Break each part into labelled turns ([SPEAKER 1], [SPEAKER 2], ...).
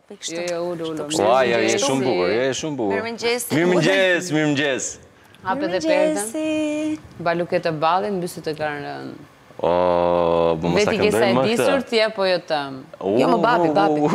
[SPEAKER 1] bëj kështu.
[SPEAKER 2] Jo,
[SPEAKER 3] Ua, ja, je shumë bukur, je shumë bukur.
[SPEAKER 1] Mirëmëngjes.
[SPEAKER 3] Mirëmëngjes.
[SPEAKER 2] Hapet e perdën. Baluket e ballit, mbyset e kanë rënë.
[SPEAKER 3] O, po mos ta
[SPEAKER 2] Veti ke sa
[SPEAKER 3] këndoj
[SPEAKER 2] e
[SPEAKER 3] më
[SPEAKER 2] disur
[SPEAKER 3] këtë.
[SPEAKER 2] ti apo jo tëm?
[SPEAKER 1] Jo, më babi.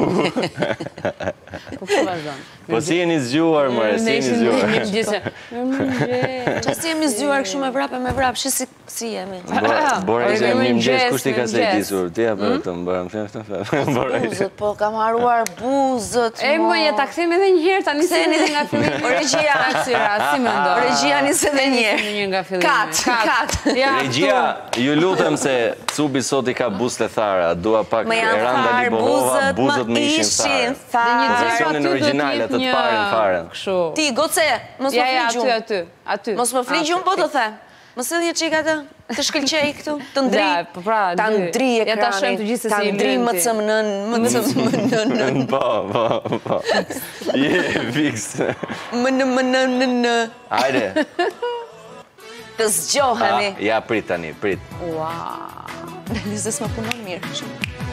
[SPEAKER 2] Po kështu vazhdon.
[SPEAKER 3] Po si jeni zgjuar, more, si jeni zgjuar.
[SPEAKER 2] Mirëmëngjes.
[SPEAKER 1] Qa si jemi zgjuar kështu me vrap, shi si jemi.
[SPEAKER 3] Bora ishte mirëmëngjes, kush ti ka se
[SPEAKER 2] mirëmëngjes.
[SPEAKER 3] disur? Ti apo të mbërëm.
[SPEAKER 1] Buzët, po kam haruar buzët.
[SPEAKER 2] E më ja ta kthejmë edhe një herë tani se edhe nga fillimi.
[SPEAKER 1] Regjia,
[SPEAKER 2] Si mendon?
[SPEAKER 1] Regjia nis edhe një herë.
[SPEAKER 2] Një nga fillimi.
[SPEAKER 1] Kat.
[SPEAKER 2] Ja.
[SPEAKER 3] Regjia, ju lutem se Cubi sot i ka buzë të thara, dua pak
[SPEAKER 1] Më janë
[SPEAKER 3] Eranda
[SPEAKER 1] tharë
[SPEAKER 3] Liborova,
[SPEAKER 1] buzët,
[SPEAKER 3] buzët
[SPEAKER 1] më
[SPEAKER 3] më ishin
[SPEAKER 1] ishin
[SPEAKER 3] tharë.
[SPEAKER 1] tharë.
[SPEAKER 3] Versionin origjinale të parën fare.
[SPEAKER 2] Kështu.
[SPEAKER 1] Ti, goce, mos më
[SPEAKER 2] Ja,
[SPEAKER 1] fligjum.
[SPEAKER 2] aty.
[SPEAKER 1] Mos më fligjum, po të the. Mos edhe një qika të shkëlqej këtu, të ndri.
[SPEAKER 2] Da, po pra,
[SPEAKER 1] Ta
[SPEAKER 2] dy.
[SPEAKER 1] ndri
[SPEAKER 2] Ja ta shohim të
[SPEAKER 1] ekranin,
[SPEAKER 2] gjithë se
[SPEAKER 1] ta
[SPEAKER 2] si i
[SPEAKER 1] ndri
[SPEAKER 2] lën
[SPEAKER 1] më
[SPEAKER 2] ti.
[SPEAKER 1] të mënën.
[SPEAKER 3] Po. Je, fix.
[SPEAKER 1] Më.
[SPEAKER 3] Hajde.
[SPEAKER 1] Të zgjoheni.
[SPEAKER 3] Ja, prit tani, prit.
[SPEAKER 2] Ua.
[SPEAKER 1] Nëse s'ma punon mirë.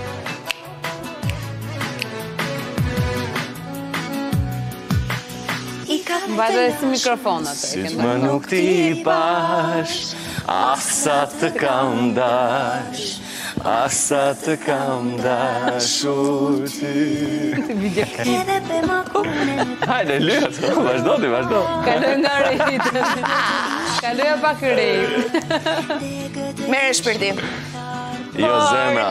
[SPEAKER 2] Mbajtë edhe si mikrofon atë.
[SPEAKER 3] Si më nuk ti pash, asa të kam dash, asa të kam dashur ty. Hajde, lyhet, vazhdo.
[SPEAKER 2] Kaloj nga rejtë. Kaloja pak rejtë.
[SPEAKER 1] Mere shpirtim.
[SPEAKER 3] Jo, zemra.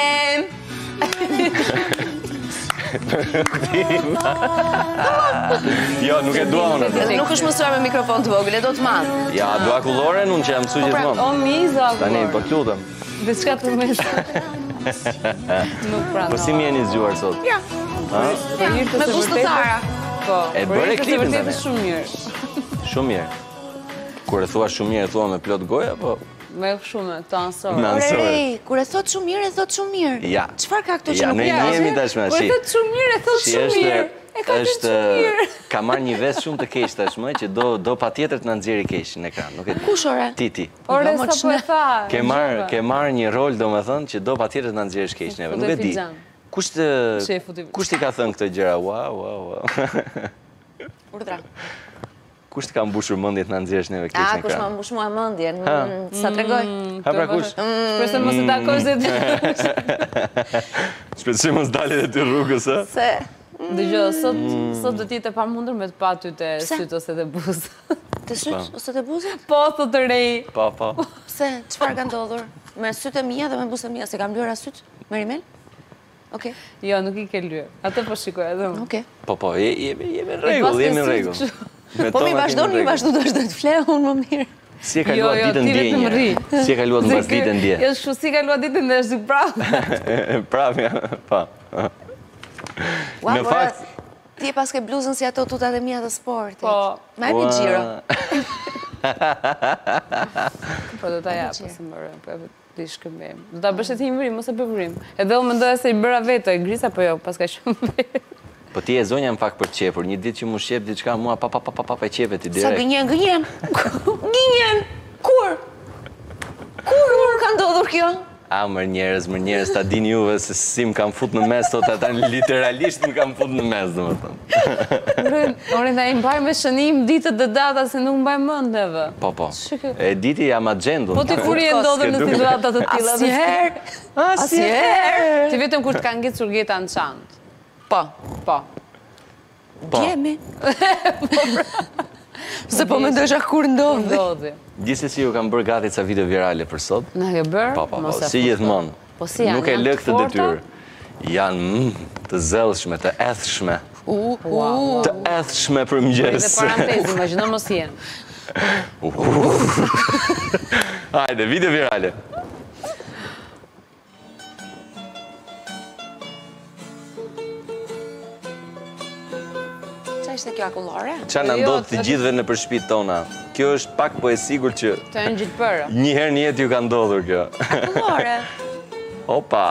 [SPEAKER 3] Jo, nuk e dua unë atë.
[SPEAKER 1] Nuk është mësuar me mikrofon të vogël, e do të madh.
[SPEAKER 3] Ja, dua kulloren, unë që jam mësu gjithmonë.
[SPEAKER 2] O, miza.
[SPEAKER 3] Tani, po të lutem.
[SPEAKER 2] Dhe qka të mes. Nuk pranë.
[SPEAKER 3] Po si më jeni zgjuar sot?
[SPEAKER 1] Ja, me gustë të thara.
[SPEAKER 2] Po,
[SPEAKER 3] E bëre klipin
[SPEAKER 2] tani.
[SPEAKER 3] tani.
[SPEAKER 2] Shumë mirë.
[SPEAKER 3] Shumë mirë. Kur e thua shumë mirë, e thua me plot goja, po...
[SPEAKER 2] Me shumë, këto ansorë.
[SPEAKER 3] Me ansorë.
[SPEAKER 1] Ore, kur e thot shumë mirë, e thot shumë mirë.
[SPEAKER 3] Ja.
[SPEAKER 1] Çfarë ka këtu që
[SPEAKER 3] Ja,
[SPEAKER 1] nuk
[SPEAKER 3] ne jemi tashme,
[SPEAKER 2] Po e
[SPEAKER 3] shi.
[SPEAKER 2] thot shumë mirë, e thot shumë mirë. E ka thënë shumë mirë.
[SPEAKER 3] Ka marrë një vesë shumë të keq tashmë, që do patjetër të na nxjerrë keq në ekran, nuk e di.
[SPEAKER 1] Kush ore?
[SPEAKER 3] Ti.
[SPEAKER 2] Ore, sa po e tha.
[SPEAKER 3] Ke marrë një rol, domethënë, që do patjetër të na nxjerrësh keq neve, nuk e di. Kush ti ka thënë këto gjëra? Wow.
[SPEAKER 1] Urdhra.
[SPEAKER 3] Kush ti ka mbushur mendjet na nxjerrësh neve keq në ekran?
[SPEAKER 1] Kush ma mbush mua mendjen? Sa tregoj?
[SPEAKER 3] Ha pra kush?
[SPEAKER 2] Shpresoj mos e takosh dhe ti.
[SPEAKER 3] Shpresoj mos dalë dhe ty rrugës, ë?
[SPEAKER 1] Se
[SPEAKER 2] Dëgjoj, sot do t'jetë e pamundur me të pa ty të syt ose të buzë.
[SPEAKER 1] të syt ose të buzët?
[SPEAKER 2] Po, thot të rej.
[SPEAKER 3] Po.
[SPEAKER 1] Pse, çfarë ka ndodhur? Me sytë e mia dhe me buzët e mia, se kam lëra syt? Me rimel? Okej.
[SPEAKER 2] Jo, nuk i ke lyer. Atë po shikoj edhe unë.
[SPEAKER 1] Okej.
[SPEAKER 3] Po, jemi në rregull.
[SPEAKER 1] Po mi vazhdoni të fle, unë më mirë.
[SPEAKER 3] Si e kaluat ditën dje? Si e kaluat mbas ditën dje?
[SPEAKER 2] Jo, shu si kaluat ditën dhe është prapë.
[SPEAKER 3] Prapë, pa. Në fakt...
[SPEAKER 1] Ti e pas ke bluzën si ato tutat e mia të sportit.
[SPEAKER 2] Po.
[SPEAKER 1] Ma e mi gjiro.
[SPEAKER 2] Po do t'a japë, se më rëmë, po t'i shkëmbem. Do t'a bështet himërim, mos e pëvrim. Edhe unë mendoja se i bëra vetë, e grisa, po jo, pas ka shumë vetë.
[SPEAKER 3] Po ti e zonja më fakt për qepur, një ditë që mu shqep, diçka mua pa e qepet ti direkt.
[SPEAKER 1] Sa gënjen? Gënjen? Kur? Kur ka ndodhur kjo?
[SPEAKER 3] A, mërë njerës, ta dini juve se si më kam fut në mes, tot ata literalisht më kam fut në mes, dhe më thëmë.
[SPEAKER 2] Orin, da i mbaj me shënim ditët dhe data, se nuk mbaj mëndeve.
[SPEAKER 3] Po. E diti jam agendun.
[SPEAKER 2] Po ti kur i e ndodhër në situatat të tila?
[SPEAKER 1] Asnjëherë.
[SPEAKER 2] Ti vetëm kur t'ka ngit surgeta në qantë. Po.
[SPEAKER 1] Gjemi. Se po me ndësha kur ndodhi.
[SPEAKER 3] Gjithsesi ju kam bërë gati ca video virale për sot.
[SPEAKER 2] Në ke bërë?
[SPEAKER 3] Po, si gjithmonë.
[SPEAKER 2] Po si janë?
[SPEAKER 3] Nuk e lë këtë detyrë. Janë të zellshme, të ethshme. Të ethshme për mëngjes.
[SPEAKER 2] Dhe parantezë, imagjino mos jenë.
[SPEAKER 3] Hajde, video virale.
[SPEAKER 1] Qa ishte kjo akullore?
[SPEAKER 3] Qa në ndodhë të gjithve në përshpit tona. Kjo është pak po e sigur që...
[SPEAKER 2] Të e në gjithë përë.
[SPEAKER 3] Njëherë një jetë ju ka ndodhur kjo.
[SPEAKER 1] Akullore.
[SPEAKER 3] Opa.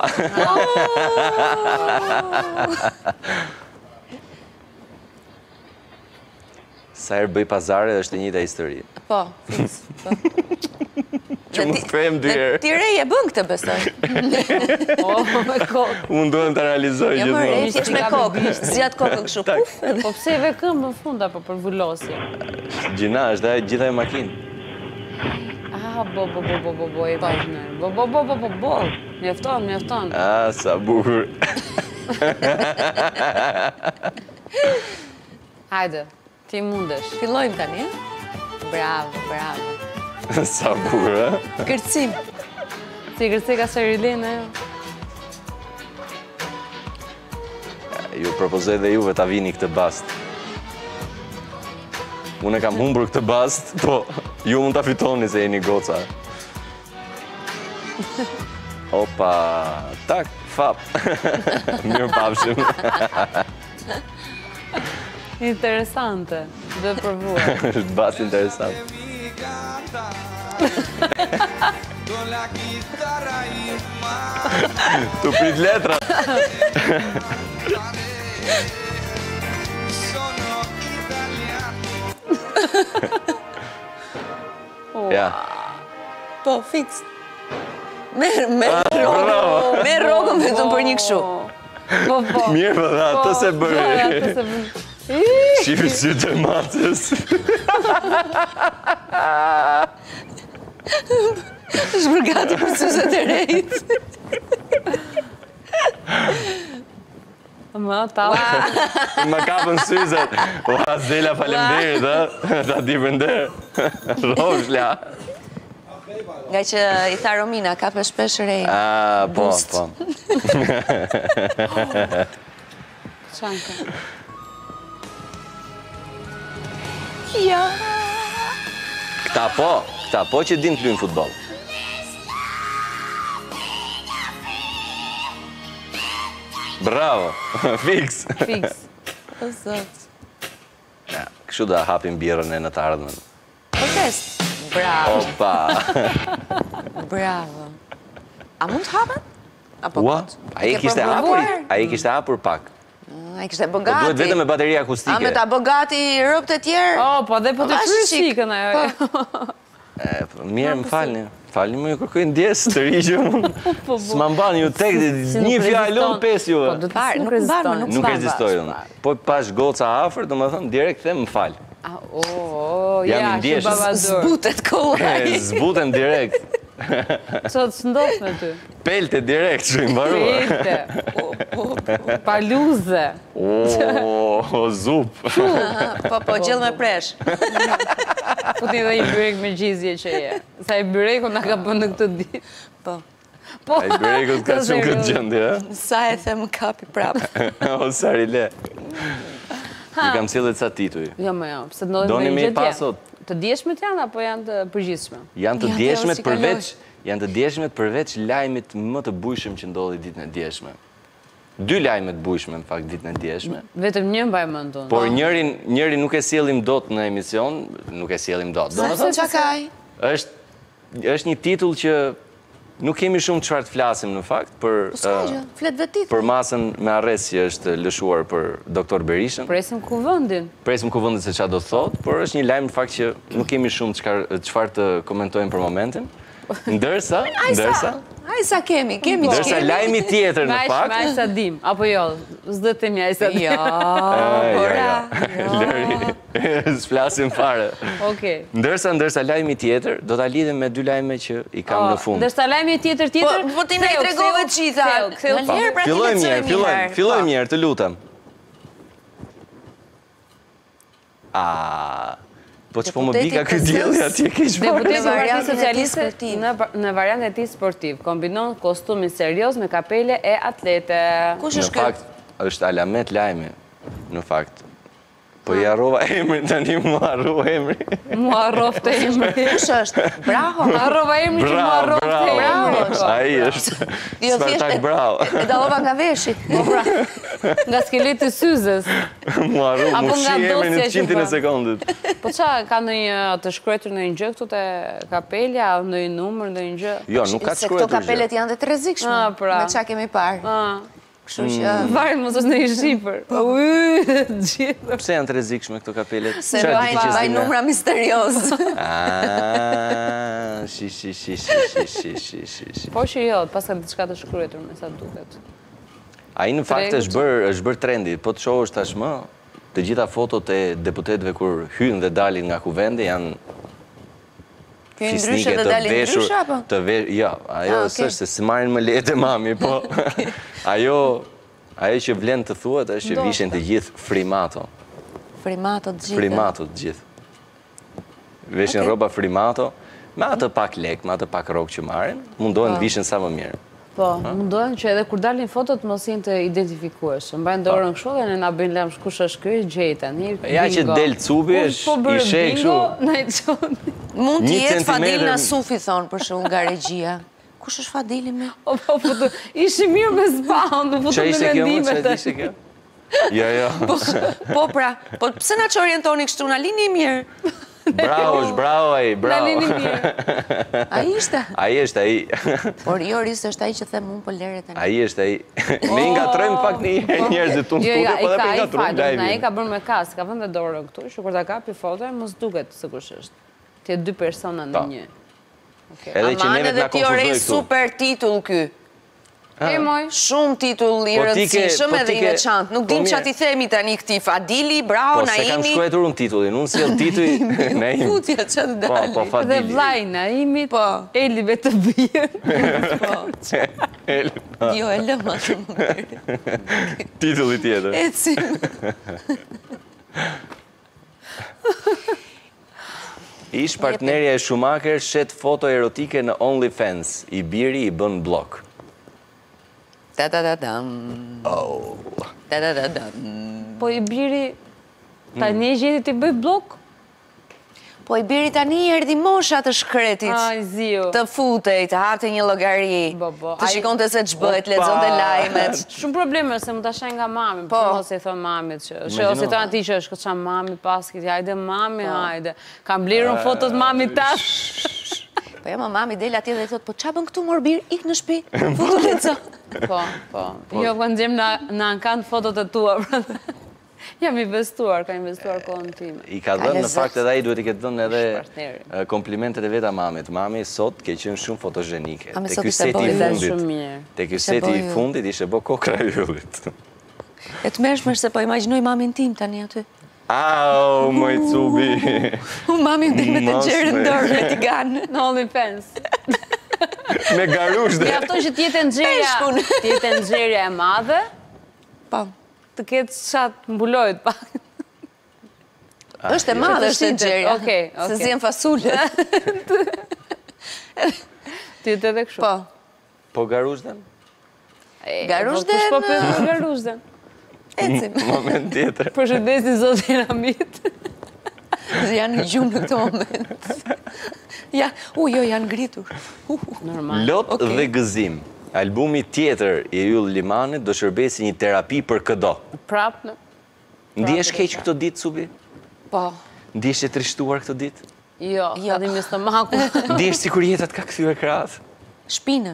[SPEAKER 3] Sa herë bëj pazare është e njëjta histori.
[SPEAKER 1] Po.
[SPEAKER 3] Që mund të them dy herë.
[SPEAKER 1] Ti Rej e bën këtë, besoj.
[SPEAKER 2] Me kokë.
[SPEAKER 3] Unë duhet të realizoj
[SPEAKER 1] Jo, më Rej,
[SPEAKER 3] gjithmonë.
[SPEAKER 1] thjesht me kokë. Zjat kokën kështu. Puf.
[SPEAKER 2] Po pse e ve këmbën fund apo për vullosje?
[SPEAKER 3] Gjina, është dhe gjitha e makinë.
[SPEAKER 2] Ah, bo, e vazhnë. Bo. Mjafton.
[SPEAKER 3] Ah, sa bukur.
[SPEAKER 2] Hajde, ti mundesh.
[SPEAKER 1] Fillojmë tani. Bravo.
[SPEAKER 3] Sa bukur, e?
[SPEAKER 1] Kërcim.
[SPEAKER 2] Si kërcej ka Sherilin,
[SPEAKER 3] Ju propozoj dhe juve ta vini këtë bast. Unë e kam humbur këtë bast, po ju mund ta fitoni se jeni goca. Opa, tak, fap. Mirë pafshim.
[SPEAKER 2] Interesante, dhe përvuar.
[SPEAKER 3] Është bast interesant. Tu prit letrat. Ja.
[SPEAKER 1] Po, fix. Merë rogën vetëm për një këshu.
[SPEAKER 2] Po.
[SPEAKER 3] Mirë më dha, atë se bëri. Shifë sytë e matës.
[SPEAKER 1] është përgati për syzet e rejt.
[SPEAKER 2] Ma, ta.
[SPEAKER 3] Ma kapën syzet. Ua, Zela falemderit, ha? Ta di përnder. Roshla.
[SPEAKER 1] Nga që i tha Romina, kape shpesh rejt.
[SPEAKER 3] Po.
[SPEAKER 2] Qanka.
[SPEAKER 1] Ja.
[SPEAKER 3] Këta po që din të luajnë futboll. Bravo, fix.
[SPEAKER 1] O zot.
[SPEAKER 3] Ja, kështu da hapim birën e në të ardhmen.
[SPEAKER 1] Protest. Bravo.
[SPEAKER 3] Opa.
[SPEAKER 1] Bravo. A mund të hapen? Apo
[SPEAKER 3] Ua, a i kishte hapur pak.
[SPEAKER 1] A i kishte
[SPEAKER 3] Po
[SPEAKER 1] bëgati.
[SPEAKER 3] duhet vetëm me bateri akustike.
[SPEAKER 1] A me ta bëgati rëpt e tjerë?
[SPEAKER 2] Po dhe po të krye shikën ajo.
[SPEAKER 3] Mirë, më falni. Falni më ju kërkoj ndjes të rigjë. S'ma mbani ju tek një fjalë unë pesë ju. Nuk ekzistoj unë. Po pash goca afër, domethënë direkt them më fal.
[SPEAKER 2] Ja, që babadur.
[SPEAKER 1] Zbutet kollaj.
[SPEAKER 3] Zbutem direkt.
[SPEAKER 2] Sot s'ndodh me ty.
[SPEAKER 3] Pelte direkt, që i mbaruar.
[SPEAKER 2] Pelte. Paluze.
[SPEAKER 3] O, zup.
[SPEAKER 1] Po, gjellë me presh.
[SPEAKER 2] Putin dhe i byrek me gjizje që je. Sa i byreku nga ka bënë në këtë ditë.
[SPEAKER 1] Po.
[SPEAKER 3] A i byrekut ka shumë këtë gjëndi, e?
[SPEAKER 1] Sa e the më kapi prapë.
[SPEAKER 3] O, sari le. Ju kam cilët sa tituj.
[SPEAKER 2] Jo, se të ndodhin me një gjë
[SPEAKER 3] pasot.
[SPEAKER 2] Të djeshmet janë, apo janë të përgjithshme?
[SPEAKER 3] Janë të djeshmet përveç lajmit më të bujshëm që ndodhi ditën e djeshme. 2 lajme të bujshme, në fakt, ditën e djeshme.
[SPEAKER 2] Vetëm një mbaj mend unë.
[SPEAKER 3] Por njëri nuk e sjellim dot në emision, nuk e sjellim dot. Është një titull që nuk kemi shumë çfarë të flasim në fakt për masën me arrestje që është lëshuar për doktor Berishën.
[SPEAKER 2] Presim kuvendin.
[SPEAKER 3] Presim kuvendin se çfarë do të thotë, por është një lajm në fakt që nuk kemi shumë çfarë të komentojmë për momentin. Ndërsa
[SPEAKER 1] kemi
[SPEAKER 3] ndërsa lajmi tjetër në fakt.
[SPEAKER 2] Me ajsa dim, apo jo, s'dëtemi ajsa dim.
[SPEAKER 3] Lëri, s'flasim fare. Ndërsa lajmi tjetër, do t'a lidhem me 2 lajme që i kam në fund.
[SPEAKER 2] Ndërsa lajmi tjetër?
[SPEAKER 1] Po ti na i tregove të gjitha.
[SPEAKER 3] Fillojmë mirë, të lutem. Po që po më bika këtë djelë atje keq bërë.
[SPEAKER 2] Deputeti i Partisë Socialiste në variant e tij sportiv kombinon kostumin serioz me kapele e atlete.
[SPEAKER 1] Kush është ky?
[SPEAKER 3] Në fakt është Alamet Lajmi, në fakt. Po i harrova emrin, tani mu harrova emri.
[SPEAKER 2] Mu harrofte emri.
[SPEAKER 1] Kush është? Braho.
[SPEAKER 2] Harrova emri që mu harrofte emri.
[SPEAKER 3] Ai është. Spartak Bravo.
[SPEAKER 1] E dallova nga veshi.
[SPEAKER 2] Nga skeleti syzes.
[SPEAKER 3] Mu harrova, mu shi emrin në 100 e sekundit.
[SPEAKER 2] Po qa, ka ndonjë të shkruar ndonjë gjë këtu te kapelja, ndonjë numër, ndonjë gjë?
[SPEAKER 3] Jo, nuk ka të shkruar.
[SPEAKER 1] Se këto kapelet janë dhe të rrezikshme. Me çka kemi parë. Kështu që...
[SPEAKER 2] Varet mos është në i Shqipër. Gjithë.
[SPEAKER 3] Pse janë të rrezikshme këto kapelet?
[SPEAKER 1] Se vaj numra misterios.
[SPEAKER 2] Po që jo, pas ka diçka të shkruar me sa duket.
[SPEAKER 3] Ai në fakt është bërë trendi, po të shohësh tashmë, të gjitha fotot e deputetëve kur hyjnë dhe dalin nga kuvendi janë fisnike të veshur, ja, ajo s'është se si marrin më lehtë mami, po ajo që vlen të thuhet është që vishin të gjithë frimato.
[SPEAKER 1] Frimato të gjithë.
[SPEAKER 3] Frimato të gjithë. Veshin rroba frimato, me atë pak lek, me atë pak rrok që marrin, mundohen të vishin sa më mirë.
[SPEAKER 2] Po, mundohen që edhe kur dalin fotot mos jenë të identifikueshëm. Mbajnë dorën kështu dhe ne na bëjnë lajm kush është ky, gjejta.
[SPEAKER 3] Ja që del cubi është i sheh kështu.
[SPEAKER 1] Mund të jetë Fadil Nasufi thon për shkak nga regjia. Kush është Fadili me?
[SPEAKER 2] Po, ishi mirë me spawn, do futu me mendimet.
[SPEAKER 3] Çfarë ishte kjo? Jo.
[SPEAKER 1] Po pra, po pse na çorientoni kështu, na lini mirë.
[SPEAKER 3] Bravo ai, bravo.
[SPEAKER 1] Ai ishte?
[SPEAKER 3] Ai është ai.
[SPEAKER 1] Por Joris është ai që them unë po lere tani.
[SPEAKER 3] Ai është ai. Ne ngatrojmë pak njerëzit tunë studio, po dhe për ngatrojmë live.
[SPEAKER 2] Ai ka bërë me kas, ka vënë dorën këtu, që kur ta kapi foton mos duket sigurisht është. Ti dy persona në një.
[SPEAKER 3] Edhe që neve t'na konfuzoj këtu.
[SPEAKER 1] Super titull ky. Shumë titull i rëndësishëm edhe i veçantë. Nuk dim çfarë t'i themi tani këtij Fadili, bravo, Naimi.
[SPEAKER 3] Po se kam shkruar unë titullin, unë sjell titull Naimi.
[SPEAKER 1] Futja çfarë dali.
[SPEAKER 3] Po Fadili.
[SPEAKER 2] Dhe vllai Naimit, Elive të bijë.
[SPEAKER 1] Jo, e lëm atë më mirë.
[SPEAKER 3] Titulli tjetër.
[SPEAKER 1] Ecim.
[SPEAKER 3] Ish partnerja e Schumacher shet foto erotike në OnlyFans. I biri i bën blok.
[SPEAKER 2] Po i biri tani gjeti ti bëj blok?
[SPEAKER 1] Po i biri tani erdhi mosha të shkretit.
[SPEAKER 2] Ai ziu.
[SPEAKER 1] Të futej, të hapte një llogari. Të shikonte se ç'bëhet, lexonte lajmet.
[SPEAKER 2] Shumë probleme se mund ta shaj nga mami, po ose i thon mamit që ose thon atij që është çam mami paskit, hajde mami, hajde. Kam blerun fotot mamit tash.
[SPEAKER 1] Po ja, mami del atje dhe i thot, po qa bën këtu morbir, ik në shtëpi, foto leco.
[SPEAKER 2] Po. Jo, kanë gjem në ankant fotot e tua. Jam investuar, ka investuar kohën time.
[SPEAKER 3] I ka dhënë në fakt edhe ai duhet i ketë dhënë edhe komplimentet e veta mamit. Mami sot ke qenë shumë fotogjenike. Te ky seti i fundit ishte bë kokra e yllit.
[SPEAKER 1] E të mërshme se po imagjinoj mamin tim tani aty.
[SPEAKER 3] Au, moj cubi.
[SPEAKER 1] Mami më me të gjerën dorë me tigan
[SPEAKER 2] në OnlyFans.
[SPEAKER 3] Me garushde.
[SPEAKER 2] Ja, ato që t'jetë nxjerja e madhe, të ketë qatë mbulojt pak.
[SPEAKER 1] Është e madhe, është e nxjerja. Se zjen fasullet.
[SPEAKER 2] T'jetë edhe kështu.
[SPEAKER 3] Po garushden?
[SPEAKER 1] Garushden?
[SPEAKER 2] Kush po për garushden?
[SPEAKER 1] Ecim.
[SPEAKER 3] Moment tjetër.
[SPEAKER 2] Përshëndesin zotin Ramit.
[SPEAKER 1] Janë në gjumë në këto moment. Jo, janë ngritur.
[SPEAKER 2] Normal.
[SPEAKER 3] Lot dhe gëzim. Albumi tjetër i Yll Limanit do shërbesi një terapi për këdo.
[SPEAKER 2] Prap në.
[SPEAKER 3] Ndihesh keq këtë ditë, Cubi?
[SPEAKER 1] Po.
[SPEAKER 3] Ndihesh e trishtuar këtë ditë?
[SPEAKER 2] Jo, ka di me stomaku.
[SPEAKER 3] Ndihesh sikur jetat ka kthyer krahas?
[SPEAKER 1] Shpinën.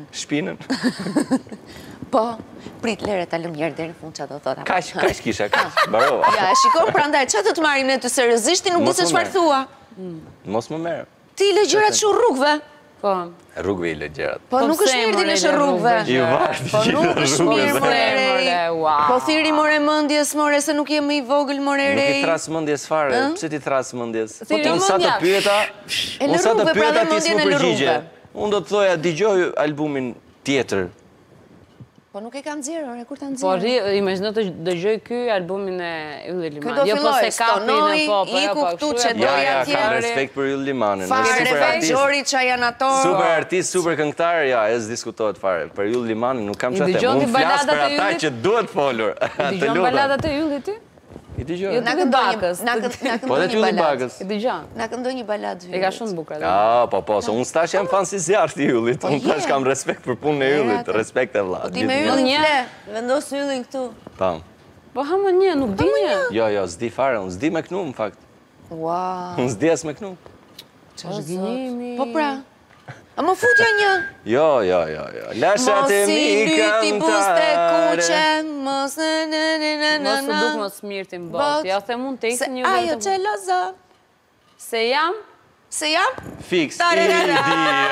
[SPEAKER 1] Po, prit lere ta lëm njerë deri në fund çfarë do thota.
[SPEAKER 3] Kaq kisha, barova.
[SPEAKER 1] Ja, shikoj prandaj çfarë do të marrim ne të seriozisht, ti nuk di se çfarë thua.
[SPEAKER 3] Mos më merr.
[SPEAKER 1] Ti lë gjërat shumë rrugëve.
[SPEAKER 2] Po.
[SPEAKER 3] Rrugëve i lë gjërat.
[SPEAKER 1] Po nuk është mirë ti lësh rrugëve. Po nuk është mirë more. Po thiri more mendjes more se nuk je më i vogël more rej.
[SPEAKER 3] Nuk i tras mendjes fare. Pse ti tras mendjes?
[SPEAKER 2] Unë
[SPEAKER 3] sa të pyeta, ti s'më përgjigje. Unë do të thoja dëgjoj albumin tjetër.
[SPEAKER 1] Po nuk e kanë nxjerrë, kur ta
[SPEAKER 2] Po
[SPEAKER 1] nxjerrë.
[SPEAKER 2] imagjino të dëgjoj ky albumin e Yll Limanit.
[SPEAKER 1] Ky do filloj, stonoj, iku këtu që doj atje.
[SPEAKER 3] Kam respekt për Yll Limanin.
[SPEAKER 1] Gjori qa janë ato.
[SPEAKER 3] Super artist, super këngëtar, ja, e s'diskutohet fare. Për Yll Limanin nuk kam çfarë them. Unë flas për ata që duhet folur.
[SPEAKER 2] Dëgjon baladat e Yllit ty?
[SPEAKER 3] I dëgjoj.
[SPEAKER 1] Na këndoj një balad.
[SPEAKER 2] I dëgjon.
[SPEAKER 1] Na këndoj një balad.
[SPEAKER 2] E ka shumë bukur.
[SPEAKER 3] Po, se unë stash jam fan si zjarrt i Yllit. Unë tash kam respekt për punën e Yllit, respekt e vlla.
[SPEAKER 1] Po ti me Yllin fle, vendos Yllin këtu.
[SPEAKER 3] Tam.
[SPEAKER 2] Po hama një, nuk di një.
[SPEAKER 3] Jo, s'di fare, unë s'di me knu, në fakt.
[SPEAKER 1] Wow.
[SPEAKER 3] Unë s'di as me knu.
[SPEAKER 2] Ç'është gënjemi?
[SPEAKER 1] Po pra. A më futja një.
[SPEAKER 3] Jo. Lashat e mi kantare.
[SPEAKER 1] Mos
[SPEAKER 2] u duk mos mirë ti mbot. Ja the mund të ikë një
[SPEAKER 1] ajo që lozon.
[SPEAKER 2] Se jam?
[SPEAKER 3] Fiks, idiot.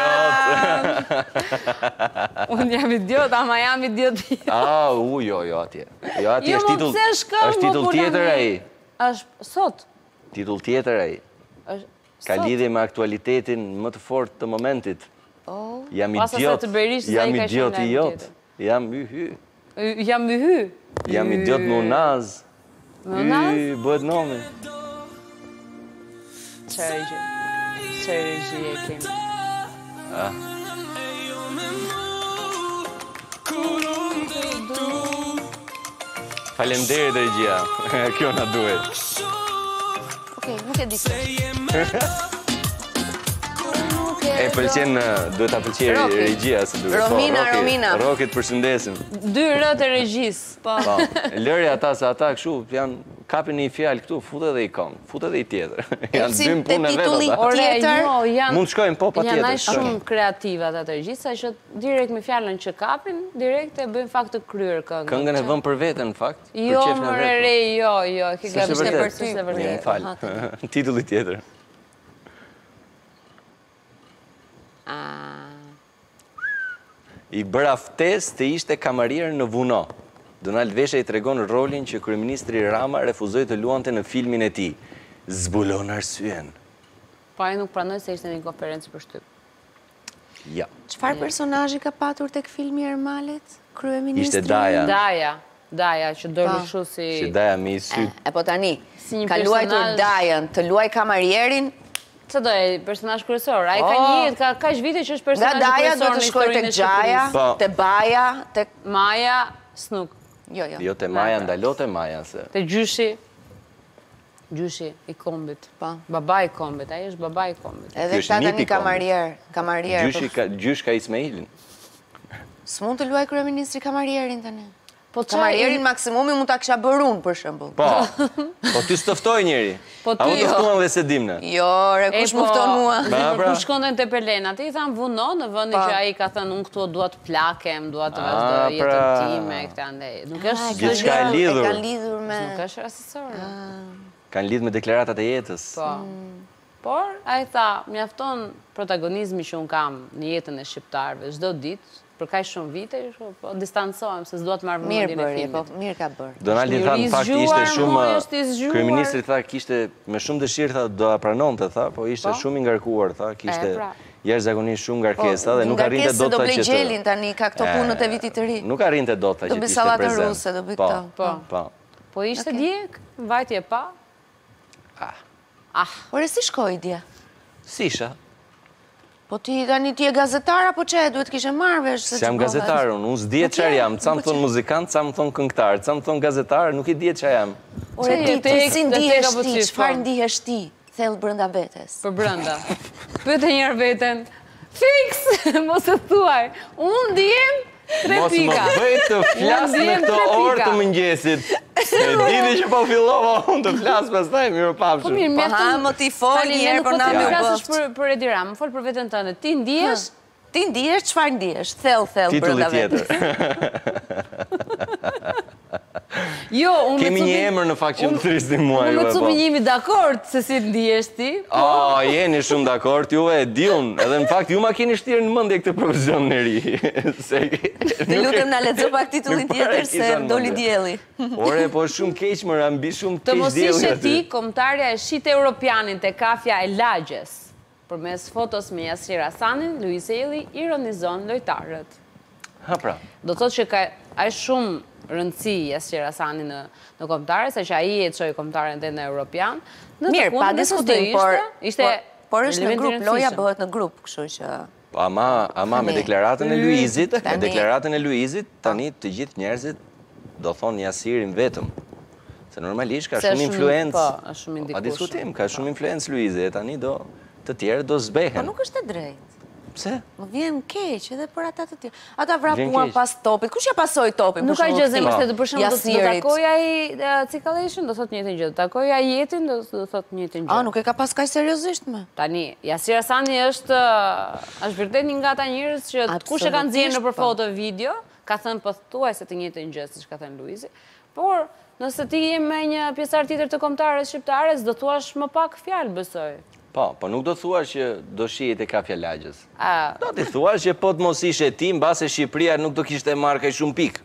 [SPEAKER 2] Unë jam idiot, ama jam idiot.
[SPEAKER 3] Jo, atje. Jo, atje është titull tjetër ai.
[SPEAKER 2] Është sot?
[SPEAKER 3] Titull tjetër ai. Ka lidhje me aktualitetin më të fortë të momentit. Jam idiot i jot. Jam yhy.
[SPEAKER 2] Jam yhy?
[SPEAKER 3] Jam idiot me unaz.
[SPEAKER 2] Yhy,
[SPEAKER 3] bëhet nomi.
[SPEAKER 2] Që regji e kemi.
[SPEAKER 3] Faleminderit regjia. Kjo na duhet.
[SPEAKER 1] Okej, nuk e di se.
[SPEAKER 3] E pëlqen, duhet ta pëlqej regjia se duhet.
[SPEAKER 1] Romina.
[SPEAKER 3] Rokit përshëndesim.
[SPEAKER 2] 2 rë të regjisë. Po.
[SPEAKER 3] Lëri ata se ata kështu janë kapin një fjalë këtu, futet edhe i këngë, futet edhe i tjetër. Janë dy punë vetë. Mund të shkojnë patjetër.
[SPEAKER 2] Janë shumë kreative ata të regjisë, që direkt me fjalën që kapin, direkt e bëjnë fakt të kryer këngën.
[SPEAKER 3] Këngën e vën për veten në fakt.
[SPEAKER 2] Jo, më re, jo, ke gabim për ty.
[SPEAKER 3] Më fal. Titulli tjetër. I bëra ftesë të ishte kamarier në Vuno. Donald Vesha i tregon rolin që kryeministri Rama refuzoi të luante në filmin e tij. Zbulon arsyen.
[SPEAKER 2] Po ai nuk pranoi se ishte në një konferencë për shtyp.
[SPEAKER 3] Ja.
[SPEAKER 1] Çfarë personazhi ka patur tek filmi Ermalit? Kryeministri?
[SPEAKER 3] Ishte Daja.
[SPEAKER 2] Daja që do lëshu si...
[SPEAKER 3] Si Daja me i syt.
[SPEAKER 1] E po tani, ka luajtur Dajën, të luaj kamarierin?
[SPEAKER 2] Që do e personazh kryesor? Ai ka një jetë, ka vite që është personazh kryesor.
[SPEAKER 1] Nga Daja do të shkojë tek Gjaja, te Baja, tek
[SPEAKER 2] Maja, Snuk.
[SPEAKER 3] Jo, te Maja, ndalo te Maja se.
[SPEAKER 2] Te Gjyshi i kombit. Baba i kombit, ai është baba i kombit.
[SPEAKER 1] Edhe këta tani kamarier.
[SPEAKER 3] Gjysh ka Ismailin.
[SPEAKER 1] S'mund të luaj kryeministri kamarierin tani. Kamarierin maksimumi mund ta kisha bërë unë, për shembull.
[SPEAKER 3] Po ty s'toftoj njeri. A u toftuan dhe se dimne?
[SPEAKER 1] Jo, kush më fton mua.
[SPEAKER 2] Kur shkondën te Pelena, ti i thanë Vuno, në vendin që ai ka thënë unë këtu dua të plakem, dua të vazhdoj jetën time, këtë andaj. Nuk është
[SPEAKER 3] diçka e lidhur.
[SPEAKER 1] Ka lidhur me...
[SPEAKER 2] Nuk është rastësore.
[SPEAKER 3] Kanë lidhur me deklaratat e jetës.
[SPEAKER 2] Po. Por ai tha, mjafton protagonizmi që un kam në jetën e shqiptarëve çdo ditë. Për kaq shumë vite, po distancohem se s'dua të marr vëmendjen e filmit.
[SPEAKER 1] Mirë ka bërë.
[SPEAKER 3] Donaldi tha në fakt ishte shumë kryeministri tha kishte me shumë dëshirë tha do ta pranonte tha, po ishte shumë i ngarkuar tha, kishte jashtëzakonisht shumë ngarkesa dhe nuk arrinte dot ta
[SPEAKER 1] qetë. Gjelin tani ka këto punët e vitit të ri.
[SPEAKER 3] Nuk arrinte dot ta qetë.
[SPEAKER 1] Do bëj sallatë ruse, do bëj këto.
[SPEAKER 3] Po.
[SPEAKER 2] Po ishte djeg, vajtje pa.
[SPEAKER 1] Por si shkoi dje?
[SPEAKER 3] Sisha.
[SPEAKER 1] Po ti tani ti je gazetar apo çe duhet kishe marrë vesh se
[SPEAKER 3] jam gazetar unë s'diet çfarë jam, ca më thon muzikant, ca më thon këngëtar, ca më thon gazetar, nuk i diet çfarë jam.
[SPEAKER 1] Ore ti si ndihesh ti, çfarë ndihesh ti, thellë brenda vetes?
[SPEAKER 2] Për brenda. Pyet e njëherë veten. Fiks, mos e thuaj. Unë ndihem 3
[SPEAKER 3] Mos
[SPEAKER 2] pika.
[SPEAKER 3] më bëj të flas në këto orë të mëngjesit. E dini që po fillova unë të flas pastaj mirupafshim.
[SPEAKER 2] Po mirë,
[SPEAKER 1] më ti fol një herë për nami u
[SPEAKER 2] bëft. Për Edi Rama, fol për veten tënde. Ti ndihesh?
[SPEAKER 1] Ti ndihesh çfarë ndihesh? Thellë brenda vetes.
[SPEAKER 2] Jo, unë
[SPEAKER 3] kemi një emër në fakt që më thrisni mua ju.
[SPEAKER 2] Unë me Cupi jemi dakord se si ndihesh ti.
[SPEAKER 3] Jeni shumë dakord, ju e di unë. Edhe në fakt ju ma keni shtirë në mendje këtë profesion në ri.
[SPEAKER 1] Të lutem na lexo pak titullin tjetër se doli dielli.
[SPEAKER 3] Ore, po shumë keq më rambi shumë keq
[SPEAKER 2] dielli. Të mos ishe
[SPEAKER 3] aty.
[SPEAKER 2] ti kombëtarja e shit europianin te kafja e lagjes. Përmes fotos me Yasir Hasanin, Luis Eli ironizon lojtarët.
[SPEAKER 3] Ha pra.
[SPEAKER 2] Do thotë që ka ai shumë rëndësi Yasir Hasani në kombëtare, sa që ai e çoi kombëtaren edhe në europian.
[SPEAKER 1] Mirë, pa diskutim, por është në grup, loja bëhet në grup, kështu që...
[SPEAKER 3] Ama me deklaratën e Luizit, tani të gjithë njerëzit do thonë Yasirin vetëm. Se normalisht ka shumë influencë.
[SPEAKER 2] Po, shumë indikueshëm.
[SPEAKER 3] Pa diskutim, ka shumë influencë Luizi, e tani do të tjerë do zbehen.
[SPEAKER 1] Po nuk është e drejtë.
[SPEAKER 3] Pse?
[SPEAKER 1] Më vjen keq edhe për ata të tjerë. Ata vrapuan pas topit. Kush ja pasoi topin?
[SPEAKER 2] Nuk ka gjë zemër se për shembull do takoj ai Cikalleshin, do thotë njëjtën gjë. Do takoj ai Jetin, do thotë njëjtën gjë.
[SPEAKER 1] Nuk e ka pas kaq seriozisht më.
[SPEAKER 2] Tani, Yasir Hasani është vërtet një nga ata njerëz që kush e ka nxjerrë nëpër foto video, ka thënë pothuajse të njëjtën gjë siç ka thënë Luizi. Por nëse ti je me një pjesëtar tjetër të kombëtares shqiptare, do thuash më pak fjalë, besoj.
[SPEAKER 3] Po nuk do thuash që do shihet e Kafja Lagjës. Do t'i thuash që po të mos ishe ti, mbase Shqipëria nuk do kishte marrë kaq shumë pikë.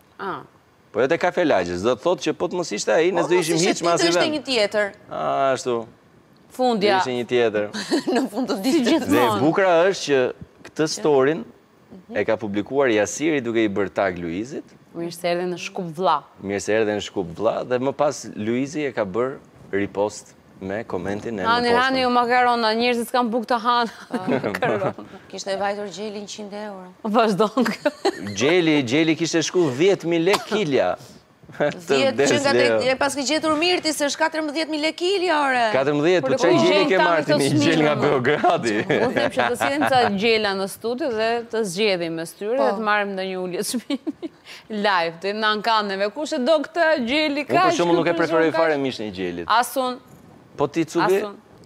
[SPEAKER 3] Po edhe Kafja Lagjës, do të thotë që po të mos ishte ai, ne do ishim hiç mas i vend.
[SPEAKER 1] Ishte një tjetër.
[SPEAKER 3] Ashtu.
[SPEAKER 2] Fundja.
[SPEAKER 3] Ishte një tjetër.
[SPEAKER 1] Në fund të ditës.
[SPEAKER 3] Dhe bukura është që këtë storin e ka publikuar Yasiri duke i bërë tag Luizit.
[SPEAKER 2] Mirë se erdhe në Shkup Vlla.
[SPEAKER 3] Mirë se erdhe në Shkup Vlla dhe më pas Luizi e ka bërë repost me komentin e në postën.
[SPEAKER 2] Hani u makarona, njerëzit s'kan buk të hanë.
[SPEAKER 1] Kishte vajtur Gjeli 100 euro.
[SPEAKER 2] Vazhdon.
[SPEAKER 3] Gjeli kishte shku 10.000 lek kilja.
[SPEAKER 1] 10 që nga pas ke gjetur mirë ti se është 14.000 lek kilja, ore.
[SPEAKER 3] 14, po që Gjeli ke marrë një gjel nga Beogradi.
[SPEAKER 2] U them që të sillim ca gjela në studio dhe të zgjedhim me styre dhe të marrim ndonjë ulje çmimi. Live, të na ankaneve. Kush e do këtë gjeli kaq?
[SPEAKER 3] Unë për shembull nuk e preferoj fare mishin e gjelit.
[SPEAKER 2] Asun.
[SPEAKER 3] Po ti Cubi?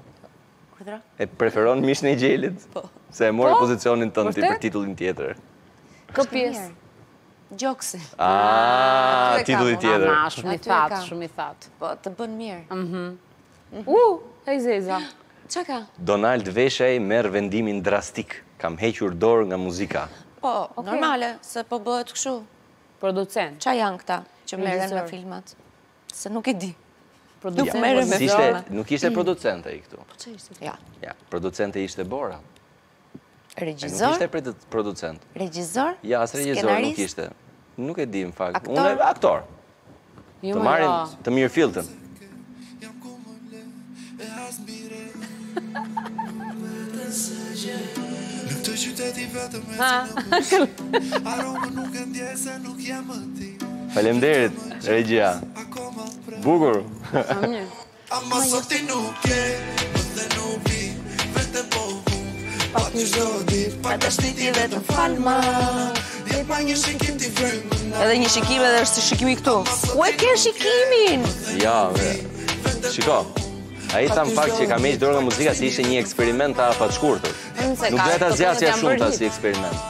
[SPEAKER 3] E preferon mishin e gjelit? Se e mori pozicionin tënd ti për titullin tjetër.
[SPEAKER 2] Kë pjesë?
[SPEAKER 1] Gjoksi.
[SPEAKER 3] Titulli tjetër.
[SPEAKER 2] Shumë i thatë.
[SPEAKER 1] Po, të bën mirë.
[SPEAKER 2] E zeza.
[SPEAKER 1] Qa ka?
[SPEAKER 3] Donald Veshaj merr vendimin drastik. Kam hequr dorë nga muzika.
[SPEAKER 1] Po, normale, se po bëhet kështu.
[SPEAKER 2] Producent.
[SPEAKER 1] Qa janë këta që merren me filmat? Se nuk i di.
[SPEAKER 2] Producent.
[SPEAKER 3] Nuk ishte producente i këtu.
[SPEAKER 1] Po që ishte? Ja.
[SPEAKER 3] Producente ishte Bora.
[SPEAKER 1] Regjizor?
[SPEAKER 3] Nuk ishte producent.
[SPEAKER 1] Regjizor?
[SPEAKER 3] Ja, as regjizor nuk ishte. Nuk e di në fakt.
[SPEAKER 1] Aktor?
[SPEAKER 3] Aktor. Të marrin të mirë filtën. Faleminderit, regjia. Bukur.
[SPEAKER 4] Ama sot ti nuk je, dhe nuk vi, vete po vun, pa të zodi, pa të shtiti dhe të falma, e pa një shikim t'i vrymë.
[SPEAKER 1] Edhe një shikim edhe është shikimi këtu. Ku e ke shikimin?
[SPEAKER 3] Ja, shiko, a i thamë fakt që ka me dorë nga muzika si ishte një eksperiment të afat shkurtër. Nuk dhe ta zjasja shumë ta si eksperiment.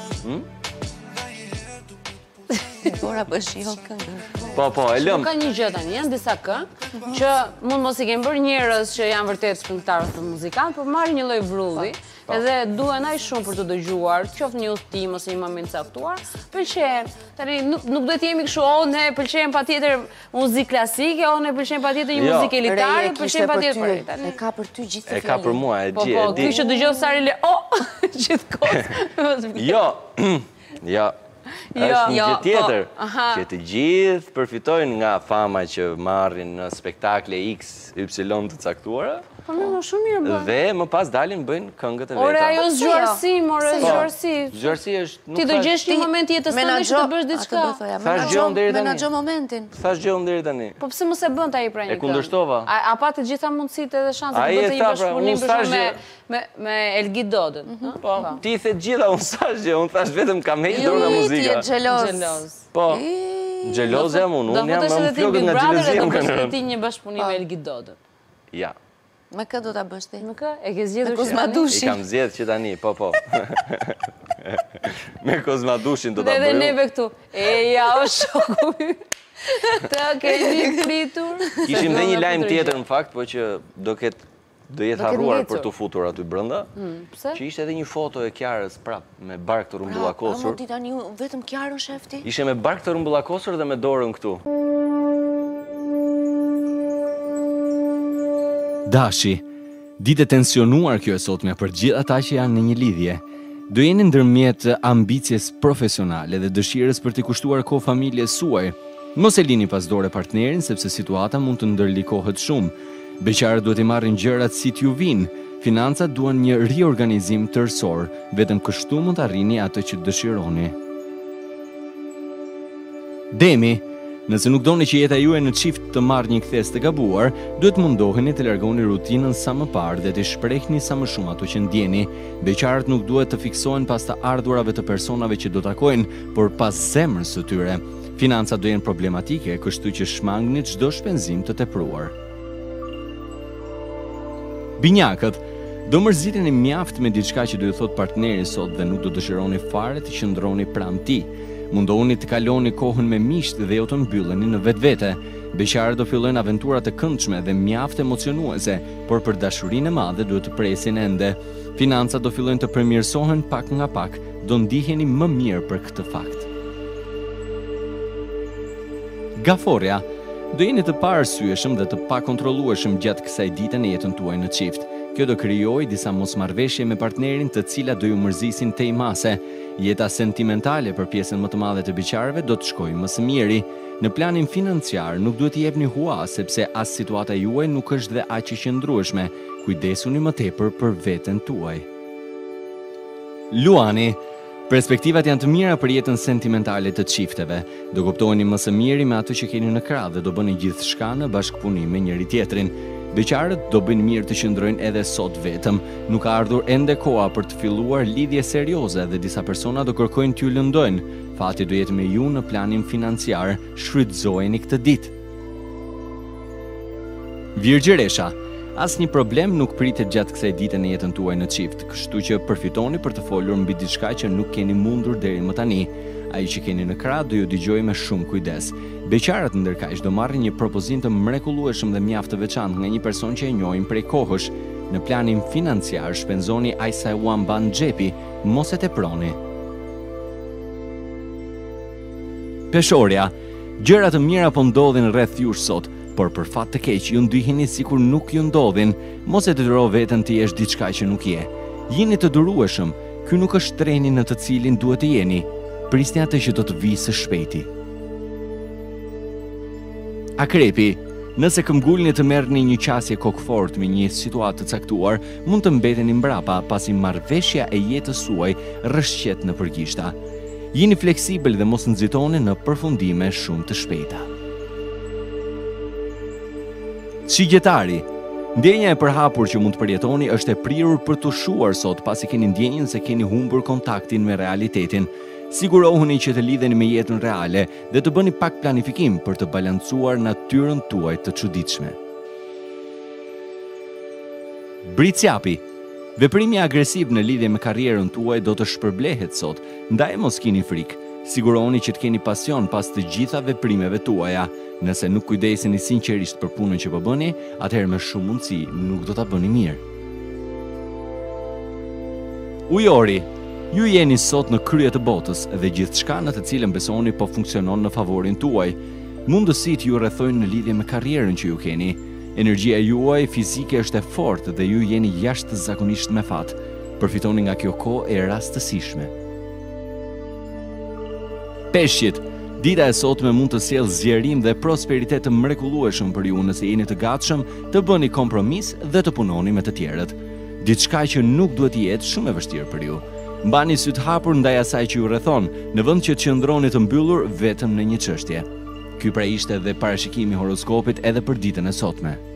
[SPEAKER 1] Bora bëshio këngë.
[SPEAKER 3] Po, e lëm.
[SPEAKER 2] Nuk ka një gjë tani, janë disa këngë që mund mos i kemë bërë njerëz që janë vërtet këngëtarë të muzikantë, por marrin një lloj vrulli, edhe duhen aq shumë për të dëgjuar, qoftë një udhtim ose një moment caktuar. Pëlqen. Tani nuk duhet të jemi kështu, ne pëlqejmë patjetër muzikë klasike, ne pëlqejmë patjetër një muzikë elitare, pëlqejmë patjetër.
[SPEAKER 1] E ka për ty gjithë
[SPEAKER 3] E ka për mua, e di.
[SPEAKER 2] Po, ky që dëgjon Sarile, gjithkohë.
[SPEAKER 3] Jo. është një gjë tjetër, që të gjithë përfitojnë nga fama që marrin në spektakle X, Y të caktuara,
[SPEAKER 2] po më shumë mirë bën.
[SPEAKER 3] Dhe më pas dalin bëjnë këngët e veta.
[SPEAKER 2] Ore, ajo zgjuarësi, zgjuarësi.
[SPEAKER 3] Zgjuarësi është...
[SPEAKER 2] Ti do gjesh një moment jetës tënde që të bësh diçka.
[SPEAKER 3] Thash gjë deri tani.
[SPEAKER 1] Menaxho momentin.
[SPEAKER 3] Thash gjë deri tani.
[SPEAKER 2] Po pse mos e bën ai pra një këngë?
[SPEAKER 3] E kundërshtova.
[SPEAKER 2] A pa të gjitha mundësitë edhe shanset të bëte një bashkëpunim për shkak me Elgid Dodën,
[SPEAKER 3] Po, ti the gjitha, unë thash gjë, unë thash vetëm kam hequr dorë nga muzika.
[SPEAKER 1] Ti je xheloz.
[SPEAKER 3] Po. Xheloz jam unë jam më flokët nga xhelozia më kanë rënë.
[SPEAKER 2] Ti një bashkëpunim me Elgid Dodën.
[SPEAKER 3] Ja.
[SPEAKER 1] Me kë do ta bësh ti?
[SPEAKER 2] Me kë? E ke zgjedhur
[SPEAKER 1] Kozmadushin.
[SPEAKER 3] I kam zgjedhur që tani, po. Me Kozmadushin do ta bëj.
[SPEAKER 2] Edhe neve këtu. Ja, o shoku. Të keni pritur.
[SPEAKER 3] Kishim dhe një lajm tjetër në fakt, po që do jetë harruar për të futur aty brenda.
[SPEAKER 2] Pse?
[SPEAKER 3] Që ishte edhe një foto e Kiarës prap me bark të rrumbullakosur.
[SPEAKER 1] Ti tani vetëm Kiarën shefti?
[SPEAKER 3] Ishte me bark të rrumbullakosur dhe me dorën këtu.
[SPEAKER 5] Dashi, ditë tensionuar kjo e sotme për gjithë ata që janë në një lidhje. Do jeni ndërmjet ambicjes profesionale dhe dëshirës për t'i kushtuar kohë familjes suaj. Mos e lini pas dore partnerin sepse situata mund të ndërlikohet shumë. Beqarët duhet i marrin gjërat si t'ju vinë. Financat duan një riorganizim tërësor, vetëm kështu mund të arrini atë që dëshironi. Demi, Nëse nuk doni që jeta juaj në çift të marrë një kthes të gabuar, duhet mundoheni të largoni rutinën sa më parë dhe të shprehni sa më shumë ato që ndjeni. Beqarët nuk duhet të fiksohen pas të ardhurave të personave që do takojnë, por pas zemrës së tyre. Financat do jenë problematike, kështu që shmangni çdo shpenzim të tepruar. Binjakët, do mërziteni mjaft me diçka që do ju thot partneri sot dhe nuk do dëshironi fare të qëndroni pranë tij. Mundohuni të kaloni kohën me miqt dhe jo të mbylleni në vetvete. Beqarët do fillojnë aventura të këndshme dhe mjaft emocionuese, por për dashurinë e madhe duhet të presin ende. Financat do fillojnë të përmirësohen pak nga pak, do ndiheni më mirë për këtë fakt. Gaforja, do jeni të paarsyeshëm dhe të pakontrollueshëm gjatë kësaj dite në jetën tuaj në çift. Kjo do krijojë disa mosmarrveshje me partnerin, të cilat do ju mërzisin tej mase. Jeta sentimentale për pjesën më të madhe të beqarëve do të shkojë më së miri. Në planin financiar nuk duhet t'i jepni hua, sepse as situata juaj nuk është dhe aq e qëndrueshme. Kujdesuni më tepër për veten tuaj. Luani, perspektivat janë të mira për jetën sentimentale të çifteve. Do kuptoheni më së miri me atë që keni në krah dhe do bëni gjithçka në bashkëpunim me njëri tjetrin. Beqarët do bëjnë mirë të qëndrojnë edhe sot vetëm. Nuk ka ardhur ende koha për të filluar lidhje serioze dhe disa persona do kërkojnë t'ju lëndojnë. Fati do jetë me ju në planin financiar, shfrytëzojeni këtë ditë. Virgjëresha, asnjë problem nuk pritet gjatë kësaj dite në jetën tuaj në çift, kështu që përfitoni për të folur mbi diçka që nuk keni mundur deri më tani. Ai që keni në krah do ju dëgjojë me shumë kujdes. Beqarët ndërkaq do marrin një propozim të mrekullueshëm dhe mjaft të veçantë nga një person që e njohin prej kohësh. Në planin financiar shpenzoni aq sa u mban xhepi, mos e teproni. Peshorja, gjëra të mira po ndodhin rreth jush sot, por për fat të keq ju ndiheni sikur nuk ju ndodhin. Mos e detyroj veten të jesh diçka që nuk je. Jeni të durueshëm. Ky nuk është treni në të cilin duhet të jeni. Prisni atë që do të vijë së shpejti. Akrepi, nëse këmbgulni të merrni një qasje kokfort me një situatë të caktuar, mund të mbeteni mbrapa pasi marrëveshja e jetës suaj rrëshqet në përgjishta. Jeni fleksibël dhe mos nxitoni në përfundime shumë të shpejta. Shigjetari, ndjenja e përhapur që mund të përjetoni është e prirur për të shuar sot pasi keni ndjenjën se keni humbur kontaktin me realitetin. Sigurohuni që të lidheni me jetën reale dhe të bëni pak planifikim për të balancuar natyrën tuaj të çuditshme. Britsjapi, veprimi agresiv në lidhje me karrierën tuaj do të shpërblehet sot, ndaj mos keni frikë. Sigurohuni që të keni pasion pas të gjitha veprimeve tuaja. Nëse nuk kujdeseni sinqerisht për punën që po bëni, atëherë me shumë mundësi nuk do ta bëni mirë. Ujori, ju jeni sot në krye të botës dhe gjithçka në të cilën besoni po funksionon në favorin tuaj. Mundësitë ju rrethojnë në lidhje me karrierën që ju keni. Energjia juaj fizike është e fortë dhe ju jeni jashtëzakonisht me fat. Përfitoni nga kjo kohë e rastësishme. Peshqit, dita e sotme mund të sjellë zgjerim dhe prosperitet të mrekullueshëm për ju nëse jeni të gatshëm të bëni kompromis dhe të punoni me të tjerët. Diçka që nuk duhet të jetë shumë e vështirë për ju. Mbani syt hapur ndaj asaj që ju rrethon, në vend që të qëndroni të mbyllur vetëm në një çështje. Ky pra ishte edhe parashikimi i horoskopit edhe për ditën e sotme.